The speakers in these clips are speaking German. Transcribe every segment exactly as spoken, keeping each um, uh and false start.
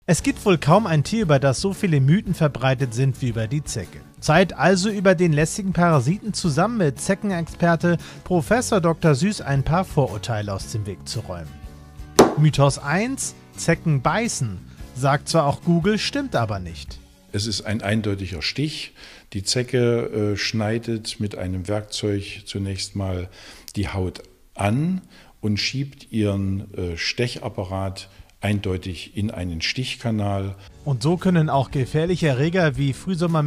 Es gibt wohl kaum ein Tier, über das so viele Mythen verbreitet sind wie über die Zecke. Zeit also, über den lästigen Parasiten zusammen mit Zeckenexperte Professor Doktor Süß ein paar Vorurteile aus dem Weg zu räumen. Mythos eins: Zecken beißen. Sagt zwar auch Google, stimmt aber nicht. Es ist ein eindeutiger Stich. Die Zecke äh, schneidet mit einem Werkzeug zunächst mal die Haut an und schiebt ihren äh, Stechapparat eindeutig in einen Stichkanal. Und so können auch gefährliche Erreger wie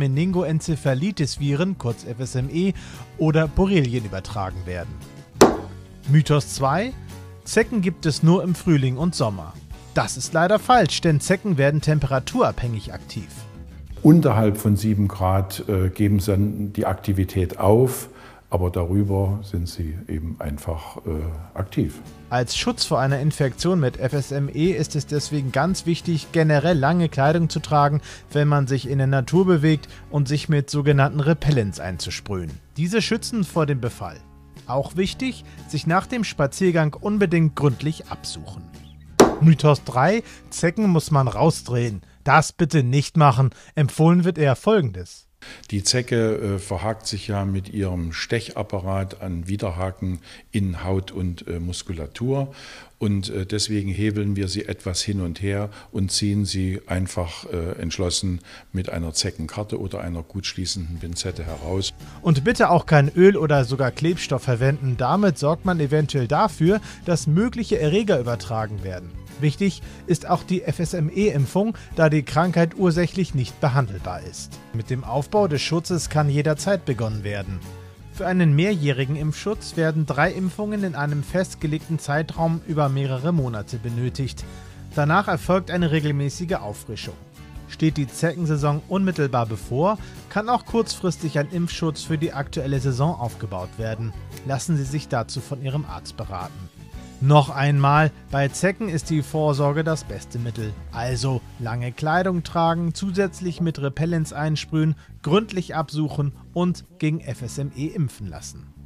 Frühsommer-Meningoenzephalitis-Viren, kurz F S M E, oder Borrelien übertragen werden. Mythos zwei: Zecken gibt es nur im Frühling und Sommer. Das ist leider falsch, denn Zecken werden temperaturabhängig aktiv. Unterhalb von sieben Grad äh, geben sie dann die Aktivität auf, aber darüber sind sie eben einfach äh, aktiv. Als Schutz vor einer Infektion mit F S M E ist es deswegen ganz wichtig, generell lange Kleidung zu tragen, wenn man sich in der Natur bewegt und sich mit sogenannten Repellents einzusprühen. Diese schützen vor dem Befall. Auch wichtig, sich nach dem Spaziergang unbedingt gründlich absuchen. Mythos drei: Zecken muss man rausdrehen. Das bitte nicht machen. Empfohlen wird eher Folgendes. Die Zecke äh, verhakt sich ja mit ihrem Stechapparat an Widerhaken in Haut und äh, Muskulatur und äh, deswegen hebeln wir sie etwas hin und her und ziehen sie einfach äh, entschlossen mit einer Zeckenkarte oder einer gut schließenden Pinzette heraus. Und bitte auch kein Öl oder sogar Klebstoff verwenden. Damit sorgt man eventuell dafür, dass mögliche Erreger übertragen werden. Wichtig ist auch die F S M E-Impfung, da die Krankheit ursächlich nicht behandelbar ist. Mit dem Aufbau des Schutzes kann jederzeit begonnen werden. Für einen mehrjährigen Impfschutz werden drei Impfungen in einem festgelegten Zeitraum über mehrere Monate benötigt. Danach erfolgt eine regelmäßige Auffrischung. Steht die Zeckensaison unmittelbar bevor, kann auch kurzfristig ein Impfschutz für die aktuelle Saison aufgebaut werden. Lassen Sie sich dazu von Ihrem Arzt beraten. Noch einmal, bei Zecken ist die Vorsorge das beste Mittel. Also lange Kleidung tragen, zusätzlich mit Repellents einsprühen, gründlich absuchen und gegen F S M E impfen lassen.